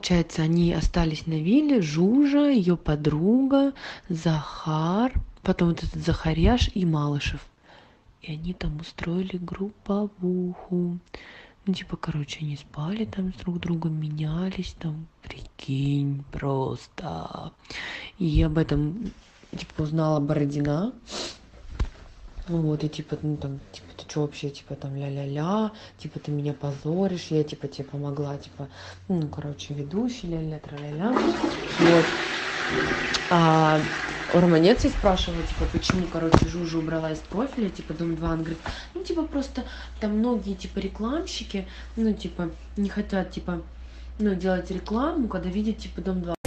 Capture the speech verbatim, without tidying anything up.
получается, они остались на вилле, Жужа, ее подруга, Захар, потом вот этот Захаряш и Малышев. И они там устроили групповуху. Ну, типа, короче, они спали там с друг другом, менялись там. Прикинь, просто. И об этом, типа, узнала Бородина. Вот, и типа, ну там, типа, ты что вообще, типа, там, ля-ля-ля, типа, ты меня позоришь, я, типа, тебе помогла, типа, ну, короче, ведущий, ля-ля, тра-ля-ля. Вот. А Романец и спрашивал, типа, почему, короче, Жужа убрала из профиля, типа, Дом два. Он говорит, ну, типа, просто там многие, типа, рекламщики, ну, типа, не хотят, типа, ну, делать рекламу, когда видят, типа, Дом два.